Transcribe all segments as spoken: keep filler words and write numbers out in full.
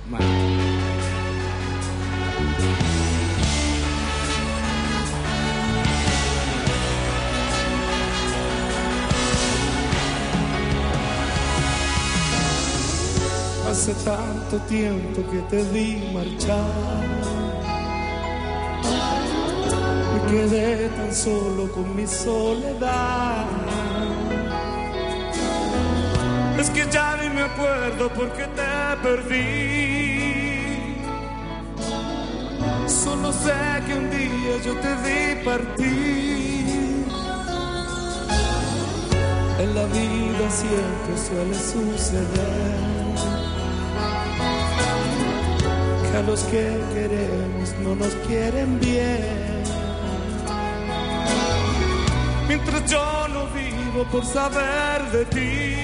Marta. Hace tanto tiempo que te vi marchar, me quedé tan solo con mi soledad. Es que ya ni me acuerdo por qué te perdí. Solo sé que un día yo te vi partir. En la vida siempre suele suceder que a los que queremos no nos quieren bien. Mientras yo no vivo por saber de ti,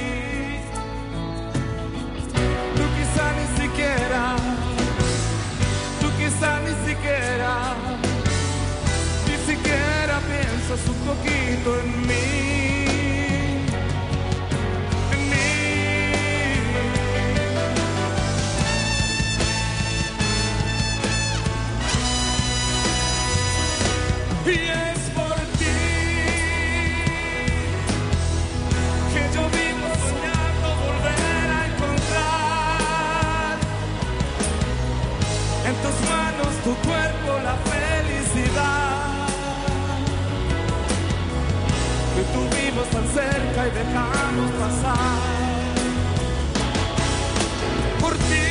tú quizá ni siquiera, tú quizá ni siquiera, ni siquiera piensas un poquito en mí. Y es por ti que yo vivo soñando volver a encontrar en tus manos, tu cuerpo, la felicidad. Que tuvimos tan cerca y dejamos pasar. Por ti,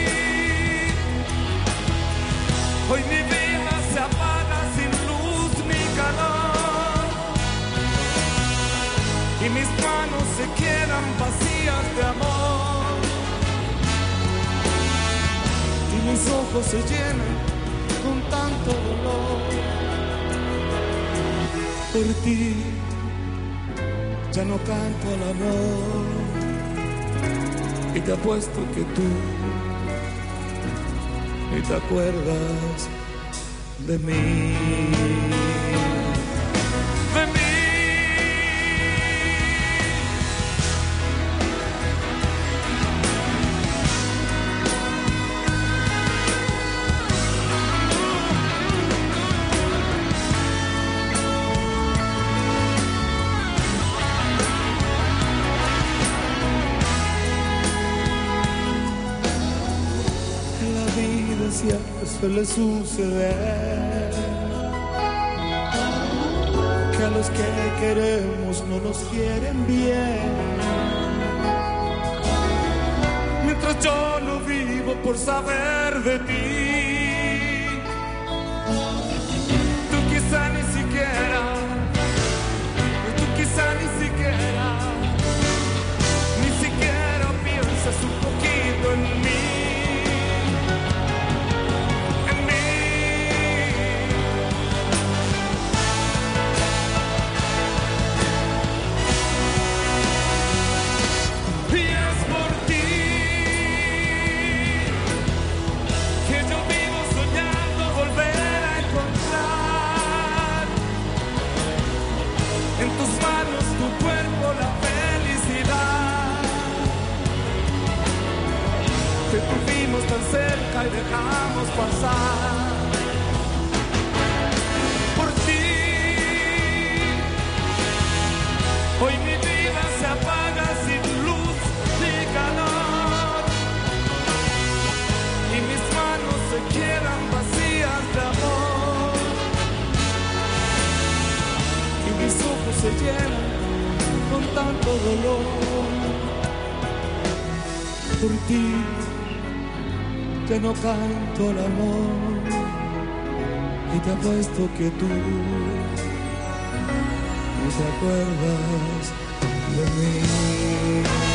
hoy mi vida se apaga sin luz ni calor, y mis manos se quedan vacías de amor, y mis ojos se llenan con tanto dolor. Por ti ya no canto al amor, y te apuesto que tú ni te acuerdas de mí. De mí. En la vida siempre suele suceder que a los que queremos no nos quieren bien. Mientras yo no vivo por saber de ti, tú quizá ni siquiera, tú quizá ni siquiera, ni siquiera piensas un poquito en mí. En tus manos, tu cuerpo, la felicidad. Que tuvimos tan cerca y dejamos pasar. Por ti, hoy mi vida se apaga sin luz ni calor, y mis manos se quedan vacías de amor, y mis ojos se llenan con tanto dolor. Por ti ya no canto el amor, y te apuesto que tú no te acuerdas de mí.